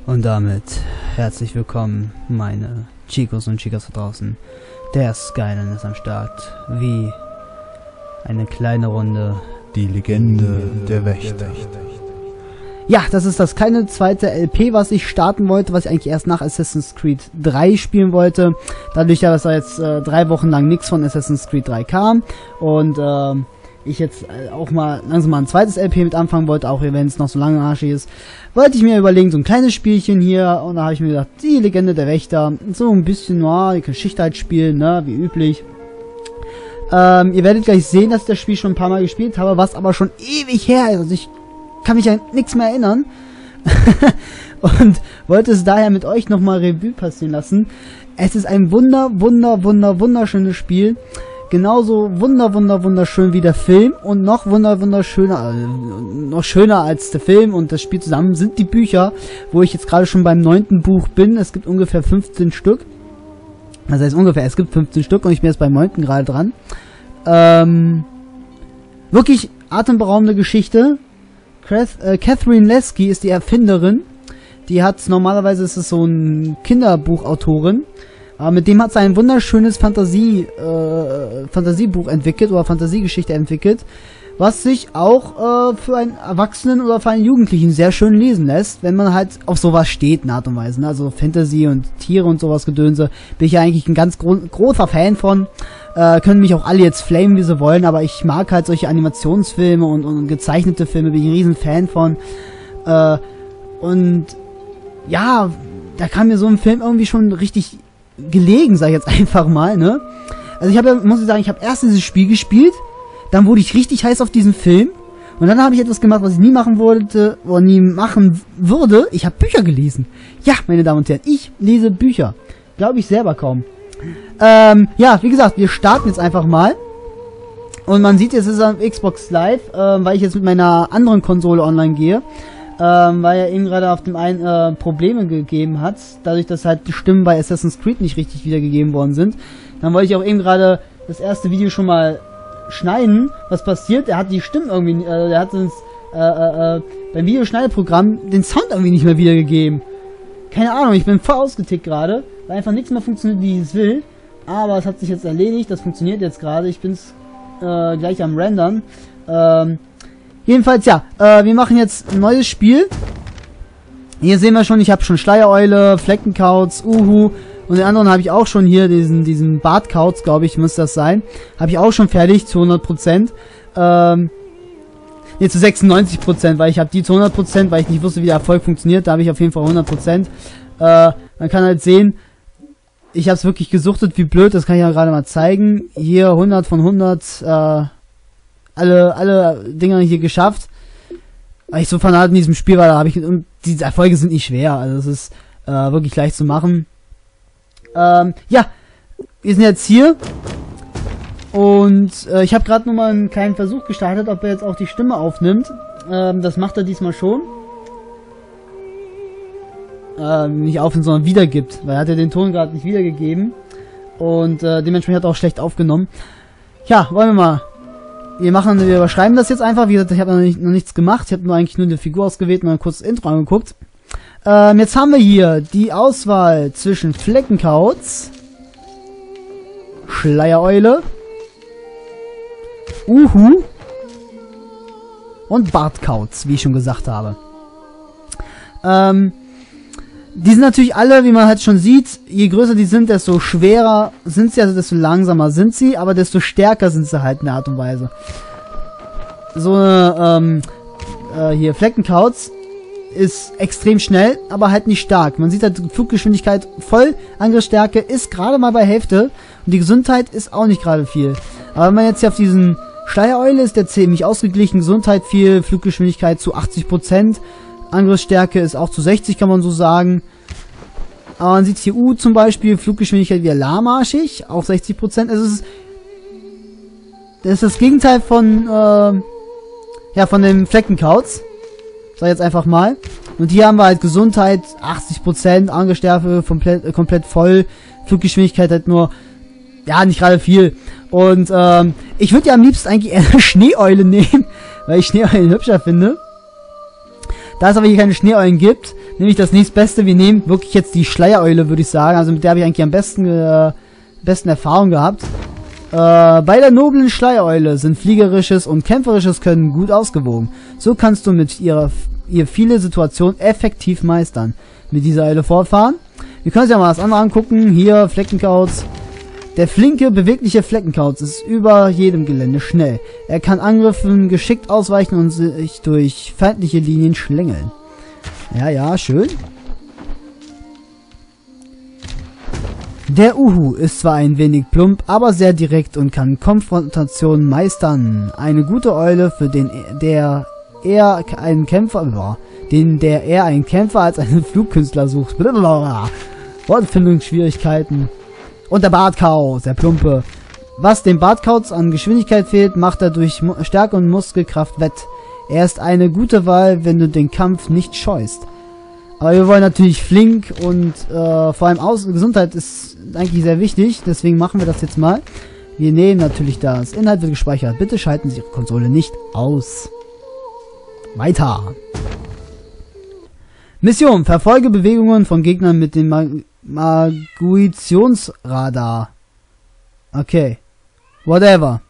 Und damit herzlich willkommen, meine Chicos und Chicas da draußen. Der Skyline ist am Start, wie eine kleine Runde. Die Legende der Wächter. Ja, das ist das keine zweite LP, was ich starten wollte, was ich eigentlich erst nach Assassin's Creed 3 spielen wollte. Dadurch, dass da jetzt 3 Wochen lang nichts von Assassin's Creed 3 kam und ich jetzt auch mal langsam mal ein zweites LP mit anfangen wollte, auch wenn es noch so lange arschig ist, wollte ich mir überlegen, so ein kleines Spielchen hier, und da habe ich mir gedacht, die Legende der Wächter, so ein bisschen, die Geschichte halt spielen, ne, wie üblich. Ihr werdet gleich sehen, dass ich das Spiel schon ein paar Mal gespielt habe, was aber schon ewig her ist, also ich kann mich an nichts mehr erinnern. Und wollte es daher mit euch nochmal Revue passieren lassen. Es ist ein wunderschönes Spiel. Genauso wunderschön wie der Film und noch wunderschöner, noch schöner als der Film und das Spiel zusammen sind die Bücher, wo ich jetzt gerade schon beim 9. Buch bin. Es gibt ungefähr 15 Stück. Das heißt ungefähr, es gibt 15 Stück und ich bin jetzt beim 9. gerade dran. Wirklich atemberaubende Geschichte. Catherine Lesky ist die Erfinderin. Die hat, normalerweise ist es so ein Kinderbuchautorin. Aber mit dem hat sie ein wunderschönes Fantasiebuch entwickelt oder Fantasiegeschichte entwickelt, was sich auch für einen Erwachsenen oder für einen Jugendlichen sehr schön lesen lässt, wenn man halt auf sowas steht in Art und Weise. Ne? Also Fantasy und Tiere und sowas Gedönse, bin ich ja eigentlich ein ganz großer Fan von. Können mich auch alle jetzt flamen, wie sie wollen, aber ich mag halt solche Animationsfilme und gezeichnete Filme, bin ich ein riesen Fan von. Und ja, da kam mir so ein Film irgendwie schon richtig gelegen, sag ich jetzt einfach mal, ne? Also ich habe ja, muss ich sagen, ich habe erst dieses Spiel gespielt, dann wurde ich richtig heiß auf diesen Film und dann habe ich etwas gemacht, was ich nie machen wollte oder nie machen würde. Ich habe Bücher gelesen. Ja, meine Damen und Herren, ich lese Bücher. Glaube ich selber kaum. Ja, wie gesagt, wir starten jetzt einfach mal. Und man sieht, jetzt ist es am Xbox Live, weil ich jetzt mit meiner anderen Konsole online gehe. Weil er eben gerade auf dem einen Probleme gegeben hat, dadurch, dass halt die Stimmen bei Assassin's Creed nicht richtig wiedergegeben worden sind. Dann wollte ich auch eben gerade das erste Video schon mal schneiden. Was passiert? Er hat die Stimmen irgendwie, er hat uns beim Videoschneideprogramm den Sound irgendwie nicht mehr wiedergegeben. Keine Ahnung, ich bin voll ausgetickt gerade, weil einfach nichts mehr funktioniert, wie ich es will. Aber es hat sich jetzt erledigt, das funktioniert jetzt gerade. Ich bin's gleich am Rendern. Jedenfalls, ja, wir machen jetzt ein neues Spiel. Hier sehen wir schon, ich habe schon Schleiereule, Fleckenkauz, Uhu und den anderen habe ich auch schon hier, diesen Bartkauz, glaube ich, muss das sein. Habe ich auch schon fertig, zu 100%. Ne, zu 96%, weil ich habe die zu 100%, weil ich nicht wusste, wie der Erfolg funktioniert. Da habe ich auf jeden Fall 100%. Man kann halt sehen, ich habe es wirklich gesuchtet, wie blöd, das kann ich ja gerade mal zeigen. Hier 100 von 100, alle Dinger hier geschafft. Weil ich so fanat in diesem Spiel war, da habe ich, und die Erfolge sind nicht schwer, also es ist wirklich leicht zu machen. Ja, wir sind jetzt hier und ich habe gerade nochmal einen kleinen Versuch gestartet, ob er jetzt auch die Stimme aufnimmt. Das macht er diesmal schon. Nicht aufnimmt, sondern wiedergibt, weil er hat ja den Ton gerade nicht wiedergegeben und dementsprechend hat er auch schlecht aufgenommen. Ja, wollen wir mal. Wir überschreiben das jetzt einfach. Wie gesagt, ich habe noch nichts gemacht. Ich habe eigentlich nur eine Figur ausgewählt und mal kurz das Intro angeguckt. Jetzt haben wir hier die Auswahl zwischen Fleckenkauz, Schleiereule, Uhu und Bartkauz, wie ich schon gesagt habe. Die sind natürlich alle, wie man halt schon sieht, je größer die sind, desto schwerer sind sie, also desto langsamer sind sie, aber desto stärker sind sie halt in der Art und Weise. So eine, hier, Fleckenkauz ist extrem schnell, aber halt nicht stark. Man sieht halt, Fluggeschwindigkeit voll, Angriffsstärke ist gerade mal bei Hälfte und die Gesundheit ist auch nicht gerade viel. Aber wenn man jetzt hier auf diesen Schleiereule ist, der ziemlich ausgeglichen, Gesundheit viel, Fluggeschwindigkeit zu 80%, Angriffsstärke ist auch zu 60, kann man so sagen. Aber man sieht hier zum Beispiel, Fluggeschwindigkeit wieder lahmarschig, auch 60%. Also das ist das Gegenteil von, ja, von dem Fleckenkauz. Sag jetzt einfach mal. Und hier haben wir halt Gesundheit 80%, Angriffsstärke komplett voll, Fluggeschwindigkeit halt nur, ja, nicht gerade viel. Und ich würde ja am liebsten eigentlich eher eine Schneeeule nehmen, weil ich Schneeeulen hübscher finde. Da es aber hier keine Schneeeulen gibt, nehme ich das nächstbeste. Wir nehmen wirklich jetzt die Schleiereule, würde ich sagen. Also mit der habe ich eigentlich am besten Erfahrung gehabt. Bei der noblen Schleiereule sind fliegerisches und kämpferisches Können gut ausgewogen. So kannst du mit ihr viele Situationen effektiv meistern. Mit dieser Eule fortfahren. Wir können uns ja mal das andere angucken. Hier, Fleckenkauz. Der flinke, bewegliche Fleckenkauz ist über jedem Gelände schnell. Er kann Angriffen geschickt ausweichen und sich durch feindliche Linien schlängeln. Ja, schön. Der Uhu ist zwar ein wenig plump, aber sehr direkt und kann Konfrontationen meistern. Eine gute Eule, für den der eher einen Kämpfer als einen Flugkünstler sucht. Blablabla. Wortfindungsschwierigkeiten. Und der Bartkauz, der Plumpe. Was dem Bartkauz an Geschwindigkeit fehlt, macht er durch Stärke und Muskelkraft wett. Er ist eine gute Wahl, wenn du den Kampf nicht scheust. Aber wir wollen natürlich flink und vor allem Gesundheit ist eigentlich sehr wichtig. Deswegen machen wir das jetzt mal. Wir nehmen natürlich das. Inhalt wird gespeichert. Bitte schalten Sie Ihre Konsole nicht aus. Weiter. Mission. Verfolge Bewegungen von Gegnern mit dem Maguitionsradar. Okay. Whatever.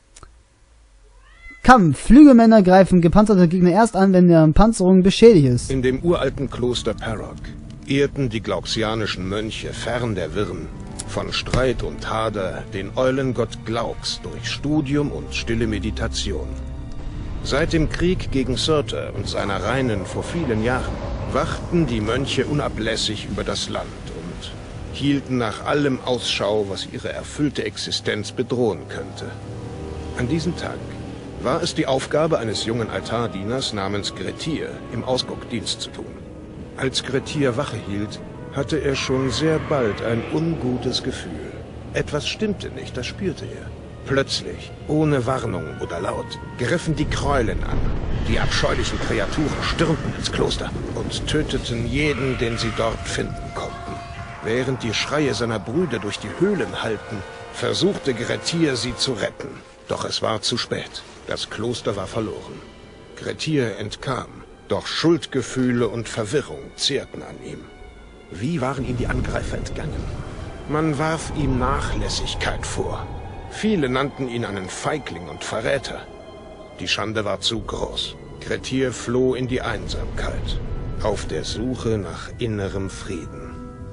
Kampf. Flügelmänner greifen gepanzerte Gegner erst an, wenn deren Panzerung beschädigt ist. In dem uralten Kloster Parrock ehrten die glauxianischen Mönche fern der Wirren von Streit und Hader den Eulengott Glauks durch Studium und stille Meditation. Seit dem Krieg gegen Surtur und seiner Reinen vor vielen Jahren wachten die Mönche unablässig über das Land und hielten nach allem Ausschau, was ihre erfüllte Existenz bedrohen könnte. An diesem Tag war es die Aufgabe eines jungen Altardieners namens Grettir, im Ausguckdienst zu tun. Als Grettir Wache hielt, hatte er schon sehr bald ein ungutes Gefühl. Etwas stimmte nicht, das spürte er. Plötzlich, ohne Warnung oder Laut, griffen die Kräulen an. Die abscheulichen Kreaturen stürmten ins Kloster und töteten jeden, den sie dort finden konnten. Während die Schreie seiner Brüder durch die Höhlen hallten, versuchte Grettir, sie zu retten. Doch es war zu spät. Das Kloster war verloren. Grettir entkam, doch Schuldgefühle und Verwirrung zehrten an ihm. Wie waren ihm die Angreifer entgangen? Man warf ihm Nachlässigkeit vor. Viele nannten ihn einen Feigling und Verräter. Die Schande war zu groß. Grettir floh in die Einsamkeit, auf der Suche nach innerem Frieden.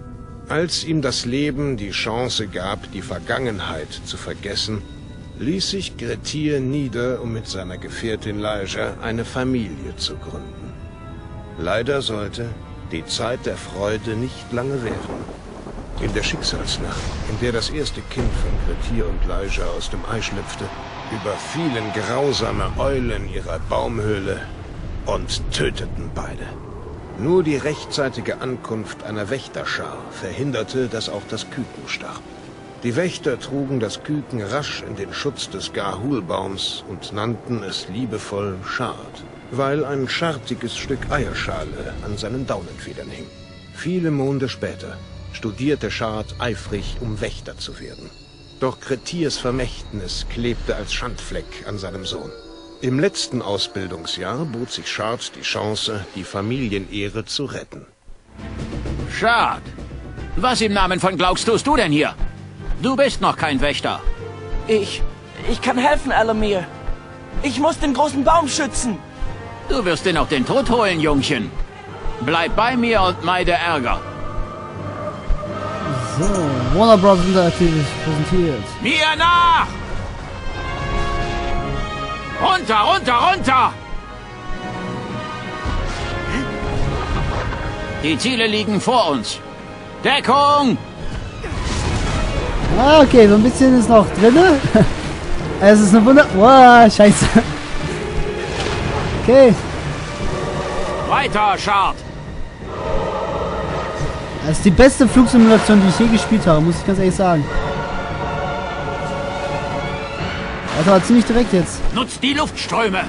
Als ihm das Leben die Chance gab, die Vergangenheit zu vergessen, ließ sich Grettir nieder, um mit seiner Gefährtin Leija eine Familie zu gründen. Leider sollte die Zeit der Freude nicht lange währen. In der Schicksalsnacht, in der das erste Kind von Grettir und Leija aus dem Ei schlüpfte, überfielen grausame Eulen ihre Baumhöhle und töteten beide. Nur die rechtzeitige Ankunft einer Wächterschar verhinderte, dass auch das Küken starb. Die Wächter trugen das Küken rasch in den Schutz des Gahul-Baums und nannten es liebevoll Schad, weil ein schartiges Stück Eierschale an seinen Daunenfedern hing. Viele Monde später studierte Schad eifrig, um Wächter zu werden. Doch Grettirs Vermächtnis klebte als Schandfleck an seinem Sohn. Im letzten Ausbildungsjahr bot sich Schad die Chance, die Familienehre zu retten. Schad! Was im Namen von Glauks tust du denn hier? Du bist noch kein Wächter. Ich kann helfen, Elamir. Ich muss den großen Baum schützen. Du wirst dir noch den Tod holen, Jungchen. Bleib bei mir und meide Ärger. So, Warner Bros. Interactive präsentiert. Mir nach! Runter, runter, runter! Die Ziele liegen vor uns. Deckung! Ah, okay, so ein bisschen ist noch drin. Es ist eine Wow, scheiße. Okay. Weiter, Schad! Das ist die beste Flugsimulation, die ich je gespielt habe, muss ich ganz ehrlich sagen. Das war ziemlich direkt jetzt. Nutzt die Luftströme!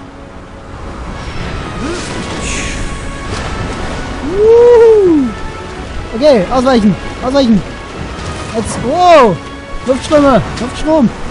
Okay, ausweichen, ausweichen. Jetzt, wow, Luftströme, Luftstrom.